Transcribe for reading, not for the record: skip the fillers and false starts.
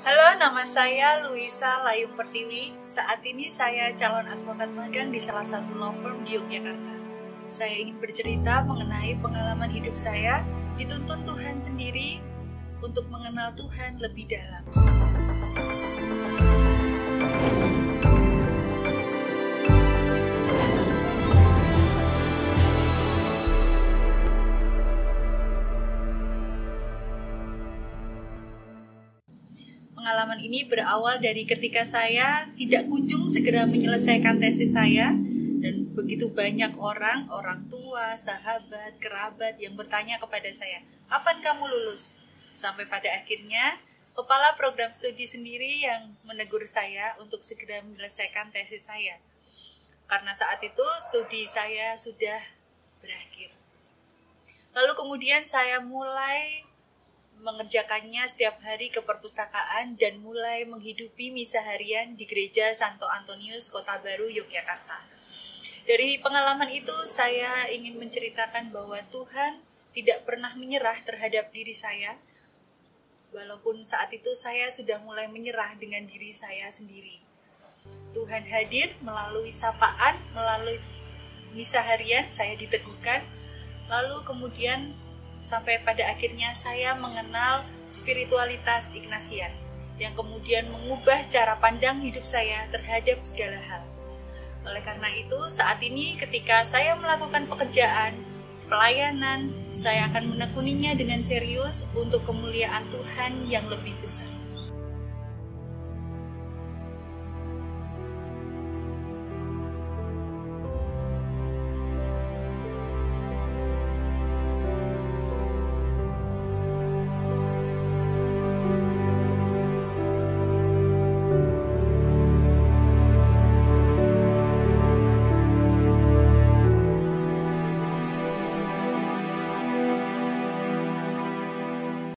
Halo, nama saya Luisa Layung Pertiwi. Saat ini saya calon Layung Pertiwi. Saat ini saya calon advokat magang di salah satu law firm di Yogyakarta. Saya ingin bercerita mengenai pengalaman hidup saya dituntun Tuhan sendiri untuk mengenal Tuhan lebih dalam. Pengalaman ini berawal dari ketika saya tidak kunjung segera menyelesaikan tesis saya, dan begitu banyak orang tua, sahabat, kerabat yang bertanya kepada saya, "Kapan kamu lulus?" Sampai pada akhirnya, kepala program studi sendiri yang menegur saya untuk segera menyelesaikan tesis saya. Karena saat itu studi saya sudah berakhir. Lalu kemudian saya mulai mengerjakannya setiap hari ke perpustakaan dan mulai menghidupi misa harian di Gereja Santo Antonius, Kota Baru, Yogyakarta. Dari pengalaman itu, saya ingin menceritakan bahwa Tuhan tidak pernah menyerah terhadap diri saya, walaupun saat itu saya sudah mulai menyerah dengan diri saya sendiri. Tuhan hadir melalui sapaan, melalui misa harian, saya diteguhkan, lalu kemudian sampai pada akhirnya saya mengenal spiritualitas Ignatian yang kemudian mengubah cara pandang hidup saya terhadap segala hal. Oleh karena itu, saat ini ketika saya melakukan pekerjaan, pelayanan, saya akan menekuninya dengan serius untuk kemuliaan Tuhan yang lebih besar.